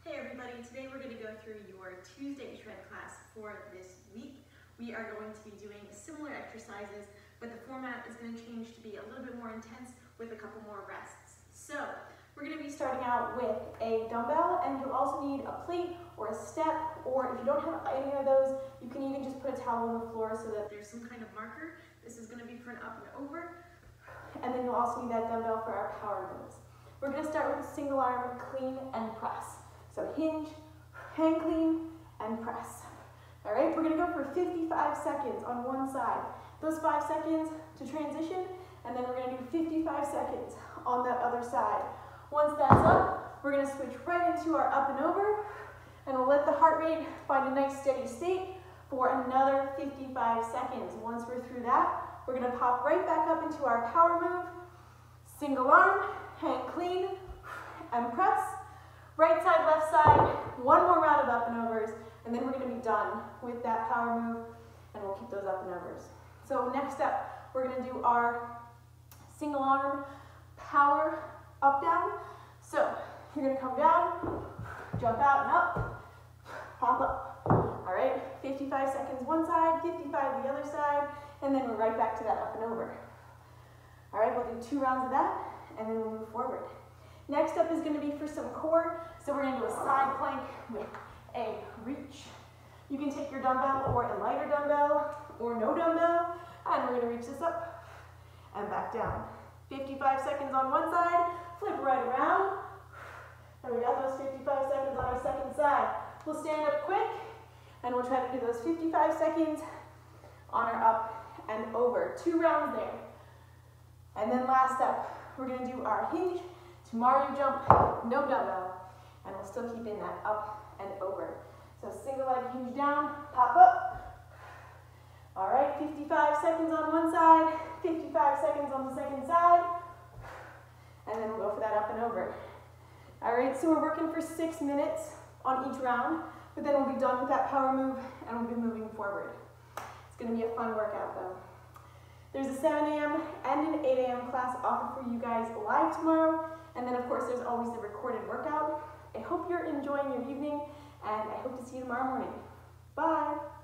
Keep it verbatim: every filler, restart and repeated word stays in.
Hey everybody, today we're going to go through your Tuesday shred class for this week. We are going to be doing similar exercises, but the format is going to change to be a little bit more intense with a couple more rests. So, we're going to be starting out with a dumbbell, and you'll also need a plate or a step, or if you don't have any of those, you can even just put a towel on the floor so that there's some kind of marker. This is going to be for an up and over, and then you'll also need that dumbbell for our power moves. We're going to start with a single arm clean and press. So hinge, hang clean, and press. All right, we're gonna go for fifty-five seconds on one side. Those five seconds to transition, and then we're gonna do fifty-five seconds on that other side. Once that's up, we're gonna switch right into our up and over, and we'll let the heart rate find a nice steady state for another fifty-five seconds. Once we're through that, we're gonna pop right back up into our power move. Single arm, hang clean, and press. Right side, left side, one more round of up and overs, and then we're going to be done with that power move, and we'll keep those up and overs. So next up, we're going to do our single arm power up down. So you're going to come down, jump out and up, pop up. All right, fifty-five seconds one side, fifty-five the other side, and then we're right back to that up and over. All right, we'll do two rounds of that, and then we'll move forward. Next up is going to be for some core, so we're going to do a side plank with a reach. You can take your dumbbell or a lighter dumbbell or no dumbbell, and we're going to reach this up and back down. fifty-five seconds on one side, flip right around, and we got those fifty-five seconds on our second side. We'll stand up quick, and we'll try to do those fifty-five seconds on our up and over. Two rounds there. And then last up, we're going to do our hinge to Mario jump, no dumbbell, and we'll still keep in that up and over. So single leg hinge down, pop up. All right, fifty-five seconds on one side, fifty-five seconds on the second side, and then we'll go for that up and over. All right, so we're working for six minutes on each round, but then we'll be done with that power move, and we'll be moving forward. It's gonna be a fun workout though. There's a seven A M and an eight A M class offered for you guys live tomorrow. And then, of course, there's always the recorded workout. I hope you're enjoying your evening, and I hope to see you tomorrow morning. Bye.